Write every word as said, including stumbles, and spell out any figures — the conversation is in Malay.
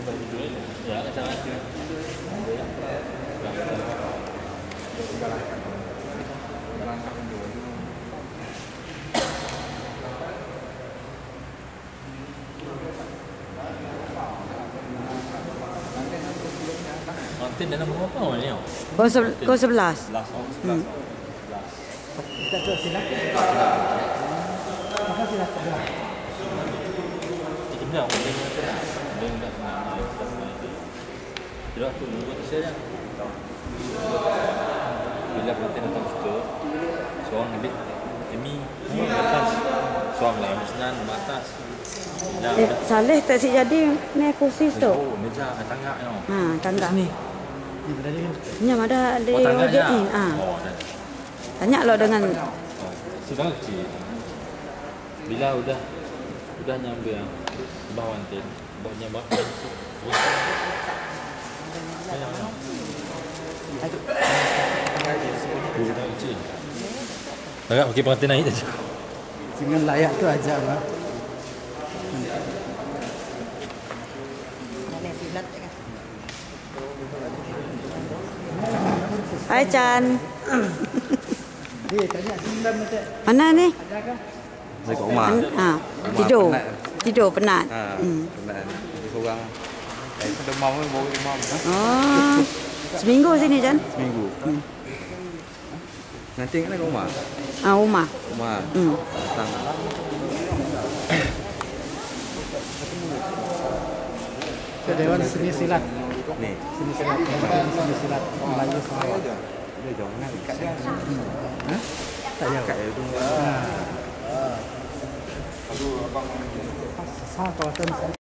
Ya, kacang aja. Nanti dalam berapa ni? Kau se- kau sebelas. Sebelas. Hmm. Kita coba silat. Maka silat sebelah. Itu dah, boleh kita dah. Boleh dah senang. Tidak tu nunggu tu saja. Bila kita datang situ, seorang ambil demi atas, seorang lain senan atas. Eh, Saleh tak si jadi ni kursi tu. Oh, meja tangga ni. Ha, tangga ni. Ini berada ni. Nya ada ada Oh, tangga ojek ni. ni. Ha. Oh, dah. Tanya lo dengan Oh, sedang kecil. Bila udah udah nyampe yang bawah anten, bawahnya bawah. Sedang kecil. Agak pakai pengantin naik saja. Dengan layak tu aja lah. Hai Chan. Eh, tanya sindam tu. Mana ni? Ada ke? Saya kat rumah. Ha, tidur. penat. Tidur penat. Ha, Hmm. penat. Seorang. Eh, demam pun baru demam. Ha? Oh. Seminggu sini Chan. Seminggu. Hmm. Nanti kan ke rumah? Ah, rumah. Rumah. Hmm. Datang. Ke Dewan Seni Silat. Ni. Seni Silat. Dewan Seni Silat Melayu Sarawak. Dia jauh nak dekat dia. Ha? Tak jauh. Dekat dia tu. Ha. Aduh, abang. Pasal kawasan